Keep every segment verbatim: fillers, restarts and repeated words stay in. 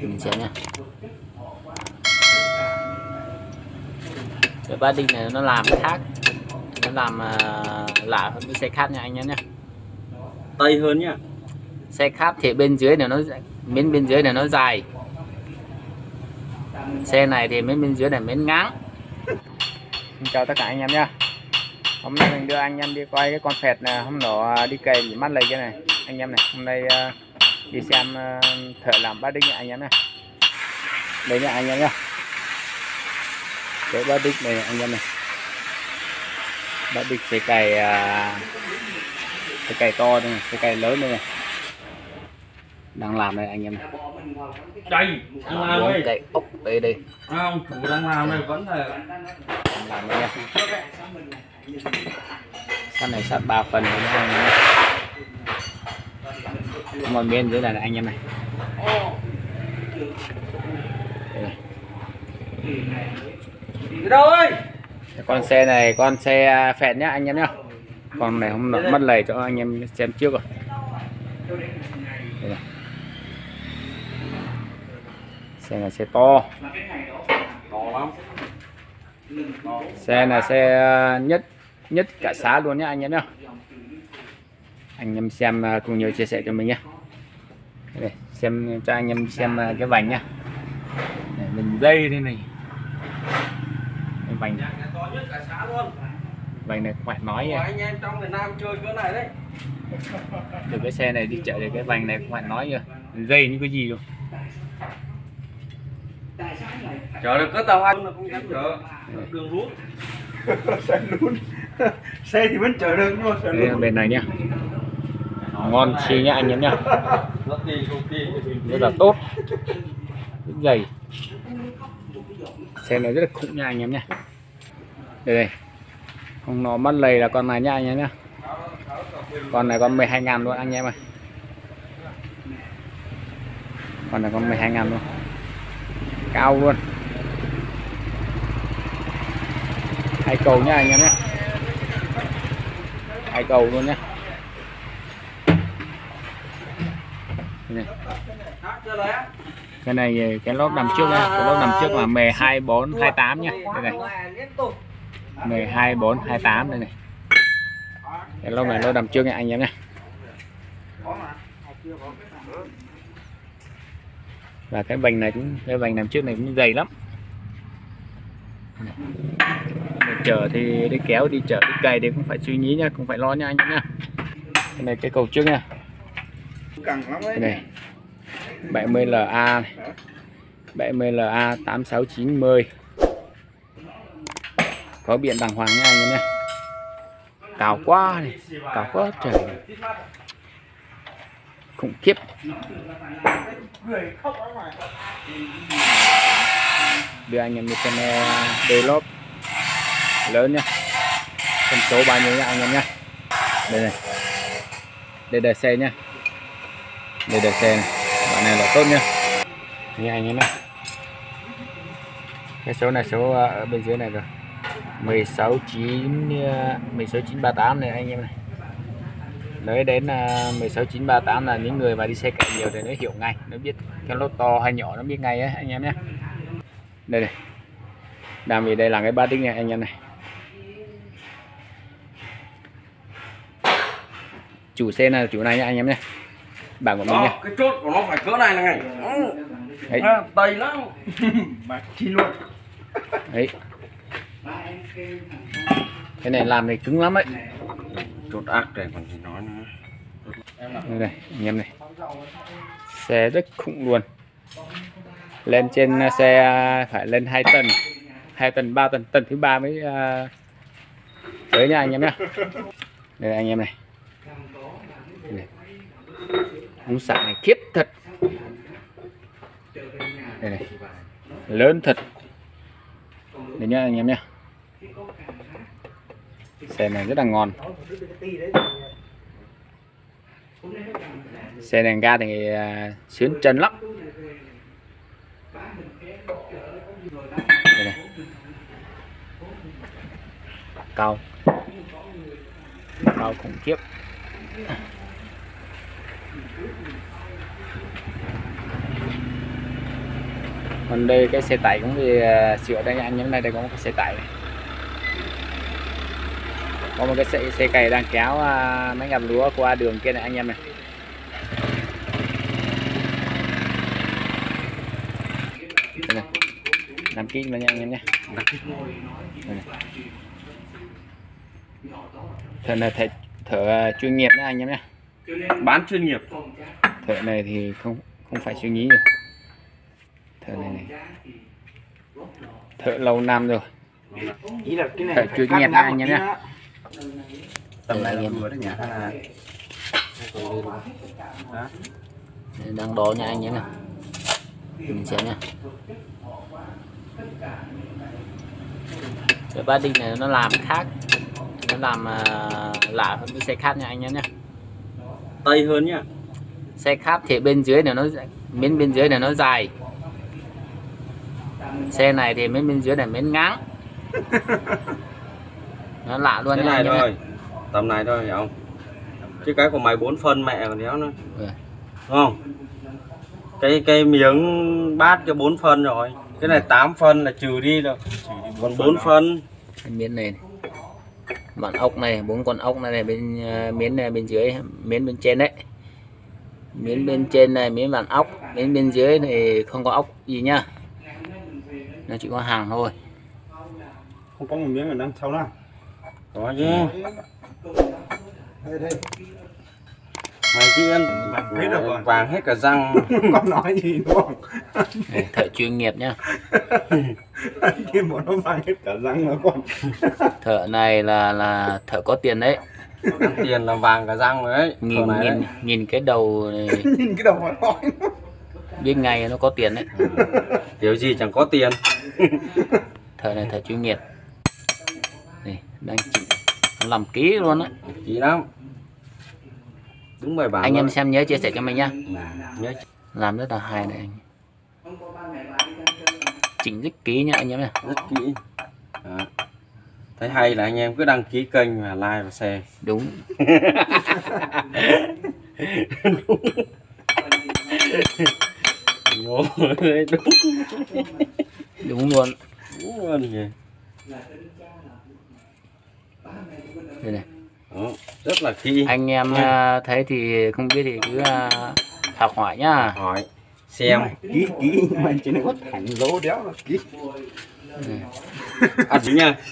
Mình xem nha. Cái ba đinh này nó làm khác, nó làm uh, lạ hơn cái xe khác nha anh em nhé. Tây hơn nhá. Xe khác thì bên dưới này nó miếng bên dưới này nó dài, xe này thì miếng bên dưới này miếng ngắn. Xin chào tất cả anh em nhé. Hôm nay mình đưa anh em đi quay cái con phẹt này, hôm nọ đi cày bị mắt lầy cái này anh em này. Hôm nay uh, đi xem uh, thợ làm ba đinh này anh em này. Đây nha anh em nhé, cái ba đinh này anh em này, ba đinh cái cày uh, cái cày to đây này, cái cày lớn đây này, đang làm đây anh em này. Đây đang làm đây, cày ốc đây đây. À, ông chủ đang làm này vẫn là đang làm đây nha. Sắt này sắt ba phần rồi nha anh em này. Còn bên dưới này là anh em này. Đây này. đâu ơi, Con xe này con xe phẹt nhá anh em nhá. Con này không nổi mất lầy cho anh em xem trước rồi. Đây này. Xe này xe to. to lắm. Xe là xe nhất nhất cả xã luôn nhá anh em nhá. Anh em xem cùng nhau chia sẻ cho mình nhé. Đây, xem cho anh em xem cái vành nhá. Đây, mình dây đây này. Cái vành To nhất cả xã luôn. Vành này bạn nói nha. Anh em trong Việt Nam chơi cỡ này đấy. Từ cái xe này đi chợ thì cái vành này các bạn nói chưa, dây như cái gì luôn. Chở được có tàu anh là không dám chở đường lún. Xe lún. Xe thì vẫn chở được nhưng mà xe lún. Bên này nhá, ngon chi nhá anh em nhá, rất là tốt, rất dày. Xe này rất là khủng nha anh em nhá. Đây đây, không nó mất lầy là con này nha anh em nhá. Con này con mười hai ngàn luôn anh em ơi. Con này con mười hai ngàn luôn, cao luôn. Hai cầu nha anh em nhé, hai cầu luôn nhé. Này. Cái này cái lốp nằm trước nhá, cái lốp nằm trước là mười hai bốn hai tám nhá. Đây này, mười hai bốn hai tám đây này. Cái lốp này lốp nằm trước nha anh em nhé. Và cái vành này cũng, cái vành nằm trước này cũng dày lắm. Chở thì đi kéo đi chở đi cày thì cũng phải suy nghĩ nha, cũng phải lo nha anh em nha. Cái này cái cầu trước nha. Cái này bảy mươi L A này. bảy mươi L A tám sáu chín mươi. Có biển đàng hoàng nha anh em nha. Cao quá này, cao quá trời. Khủng khiếp. Đưa anh em đi xem đôi lốp lớn nhá, phân số bao nhiêu nha anh em nhá. Đây này, đây là xe nhá, đây là xe này, đoạn này là tốt nhá nha anh em nhá. Cái số này số ở bên dưới này rồi, mười sáu chín mười sáu chín ba tám này anh em này. Nói đến mười sáu chín ba tám là những người mà đi xe cày nhiều thì nó hiểu ngay, nó biết cái lốp to hay nhỏ nó biết ngay ấy anh em nhé. Đây này, đang vì đây là cái ba đinh này anh em này. Chủ xe là chủ này nha anh em nhé, bảng của mình đó, nha. cái chốt của nó phải cỡ này là ngày đấy. À, tây lắm mà chi luôn Đấy, cái này làm này cứng lắm đấy. Chốt ác để còn gì nói nữa. Đây này anh em này, xe rất khủng luôn. Lên trên xe phải lên hai tấn, hai tấn ba tấn, tấn thứ ba mới uh, tới nha anh em nhé. Đây anh em này, cú sạc này khiếp thật. Đây này, lớn thật. Đây nhá anh em nhé, xe này rất là ngon. Xe này ga thì uh, sướng chân lắm. Đây này, cao cao khủng khiếp. Còn đây cái xe tải cũng bị uh, sửa đây nha anh em. Này đây có một cái xe tải này. Có một cái xe, xe cày đang kéo uh, mấy ngập lúa qua đường kia này anh em này. Đây này. Làm kỹ vào nha anh em nhé. Thợ này thợ, thợ chuyên nghiệp nha anh em nhé. Bán chuyên nghiệp. Thợ này thì không không phải suy nghĩ rồi. Thợ này, này. Thợ lâu năm rồi. Ý là cái này thợ chuyên nghiệp nha anh em nhé. Tầm này là vừa đấy nhỉ? Đang đo nha anh em nè. Mình xem nha. Cái bát đinh này nó làm khác, nó làm uh, lạ hơn cái xe khác nha anh em nhé. Tây hơn nhá. Xe khác thì bên dưới này nó miếng bên dưới này nó dài. Xe này thì miếng bên dưới này miếng ngắn. Nó lạ luôn cái nha này anh em thôi. nhé. Tầm này thôi hiểu không? Chứ cái của mày bốn phân mẹ còn đéo nữa. Ừ. Đúng không? Cái cái miếng bát cho bốn phân rồi. Cái này tám phân là trừ đi rồi. Còn bốn phân. Cái miếng này, này. Bản ốc này, bốn con ốc này, này bên uh, miếng này bên dưới, miếng bên trên đấy. Miếng bên trên này miếng bản ốc, miếng bên dưới thì không có ốc gì nhá. Nó chỉ có hàng thôi. Không có một miếng ở đằng sau nào. Có chứ. Đây đây. Mày chứ ăn Hết rồi còn. vàng hết cả răng. Con nói gì đúng không? Đây, thợ chuyên nghiệp nhá. Kim bọn nó vàng hết cả răng nó còn. Thợ này là là thợ có tiền đấy. Ăn tiền là vàng cả răng rồi đấy. Nhìn này nhìn đấy. nhìn cái đầu này, Nhìn cái đầu mà nói. biết ngay nó có tiền đấy. Điều gì chẳng có tiền. Thợ này thợ chuyên nghiệp. Này, đang chỉ nó làm kỹ luôn á. Chỉ lắm. Đúng bài bản. Anh em rồi. xem nhớ chia sẻ cho mình nhá. Nhớ. Làm rất là hay này anh. Chỉnh rất kỹ nhá anh em này. Rất kỹ. Đó. Thấy hay là anh em cứ đăng ký kênh và like và share. Đúng. Ngộ đấy, đúng. Đúng luôn. Đúng luôn kìa. Đây này. Đó. Rất là kỹ. Anh em uh, thấy thì không biết thì cứ uh, học hỏi nhá. Hỏi xem. Ký ký nhưng mà trên này có thẳng dấu đéo là ký. Ăn gì nha.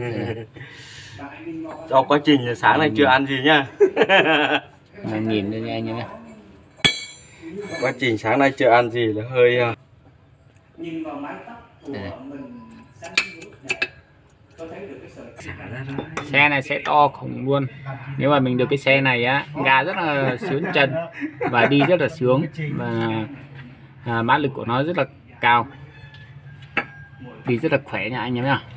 Cho quá trình là sáng nay chưa ăn gì nha. Mình nhìn đây nha anh em nhé. Quá trình sáng nay chưa ăn gì là hơi uh... Đây này. Xe này sẽ to khủng luôn. Nếu mà mình được cái xe này á, ga rất là sướng chân và đi rất là sướng và à, mã lực của nó rất là cao, đi rất là khỏe nha anh em nhá.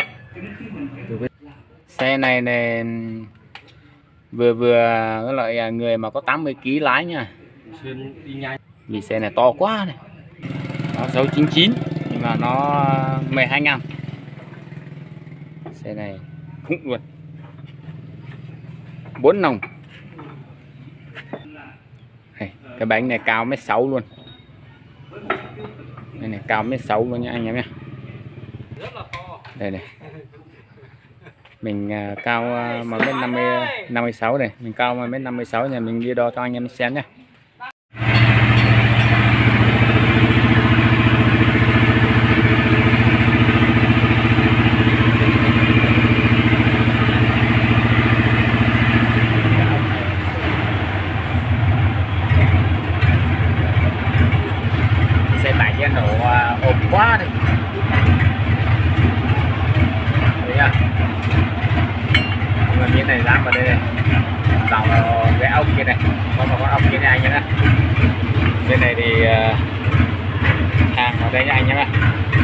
Xe này này vừa vừa cái loại người mà có tám mươi ki lô gam lái nha. đi nhanh. Vì xe này to quá này. Nó sáu chín chín nhưng mà nó mười hai ngàn. Xe này khủng luôn. Bốn nòng. Đây, cái bánh này cao mét sáu luôn. Đây này cao mét sáu luôn nha anh em nhé. Đây này. Mình uh, cao uh, một mét năm mươi sáu này, mình cao một mét năm mươi sáu, nhà mình đi đo cho anh em xem nhé. Xe tải cho nổ uh, ổn quá này. Đấy à. Mà miếng này dám vào đây này, đào vào cái ốc kia này, có một con ốc kia này anh nhé. Bên này thì uh, hàng vào đây nha anh nhé.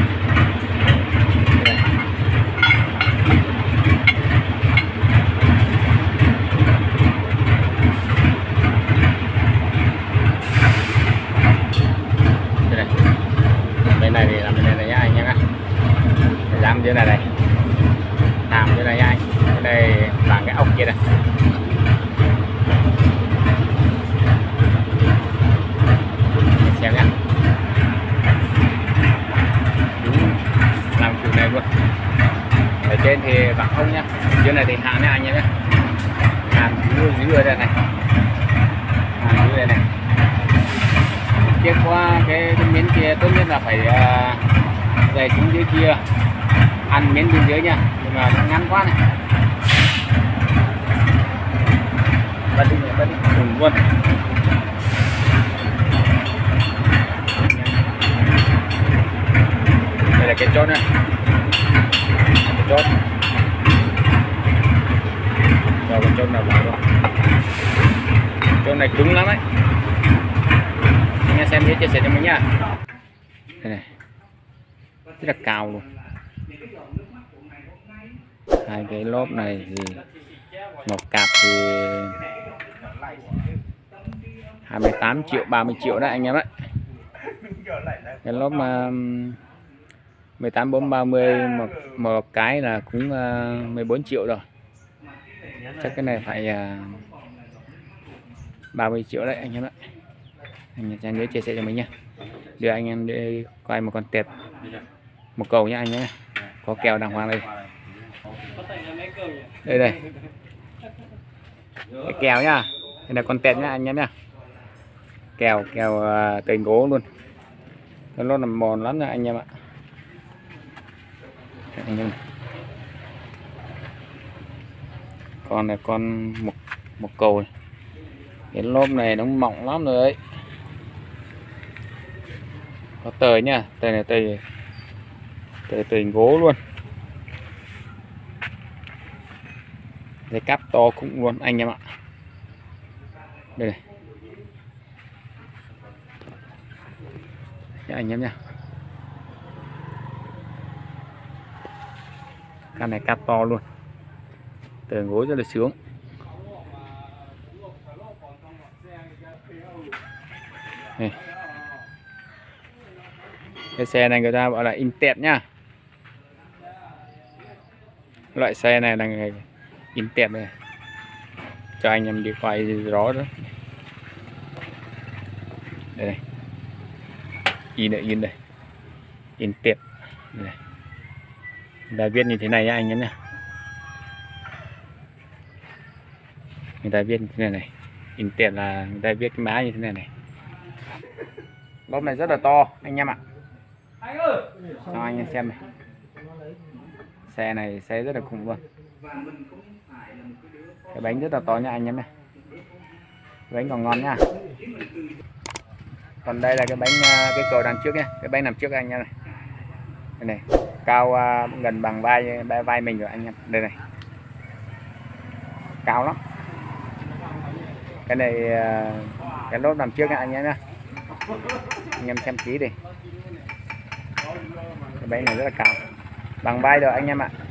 Đây này. Bên này thì làm bên này này nhá anh nhé. Dám dưới này này, làm dưới này nha anh. Đây là cái ốc kia này. Xem nhá. này thì hàn này anh em nhé, hàn dưới dưới ở đây này, hàn dưới đây này. Tiếp qua cái, cái miếng kia tốt nhất là phải uh, dày xuống dưới kia, ăn miếng bên dưới nha, nhưng mà nó ngắn quá này. Bắt đi bắt đi cùng luôn. Đây là cái chốt này, cái chốt, rồi cái chốt nào vào luôn. Chốt này cứng lắm đấy. Anh em xem chia sẻ cho mình nha. Đây này, rất là cao luôn. Hai cái lốp này thì một cặp thì hai mươi tám triệu, ba mươi triệu đấy anh em đấy. Cái lốp mà mười tám bốn ba mươi một, một cái là cũng uh, mười bốn triệu rồi. Chắc cái này phải uh, ba mươi triệu đấy anh em đấy. Anh em nhớ chia sẻ cho mình nha. Đưa anh em đi quay một con tẹt một cầu nhá anh nhé. Có kèo đàng hoàng đây. Đây đây. Cái kèo nhá. Đây là con tẹt nhá anh em nhá. Kèo kèo uh, từ gỗ luôn. Nó nằm mòn lắm nha anh em ạ. Anh em. Con này con một một cầu này. Cái lốp này nó mỏng lắm rồi đấy. Có tời nha, tời này tời tời tời gỗ luôn. Cái cáp to cũng luôn anh em ạ. Đây này. Nha anh em nha. Con này cáp to luôn. Tời gỗ rất là sướng. Đây. Cái xe này người ta gọi là Intet nhá. Loại xe này là Intet này. Cho anh em đi quay rõ đó. Đây này. In đây, in đây. Intet. Đây. Người ta viết như thế này nhá anh em nhá. Người ta viết như thế này này. Intet là người ta viết cái má như thế này này. Lốp này rất là to anh em ạ. Cho anh em xem này. Xe này xe rất là khủng luôn. Cái bánh rất là to nha anh em này. Bánh còn ngon nha. Còn đây là cái bánh cái cầu đằng trước nha, cái bánh nằm trước anh em này. Đây này, cao uh, gần bằng vai vai vai mình rồi anh em. Đây này. Cao lắm. Cái này uh, cái lốp nằm trước nha anh em nhá. Anh em xem kỹ đi. Cái bánh này rất là cao, bằng vai rồi anh em ạ.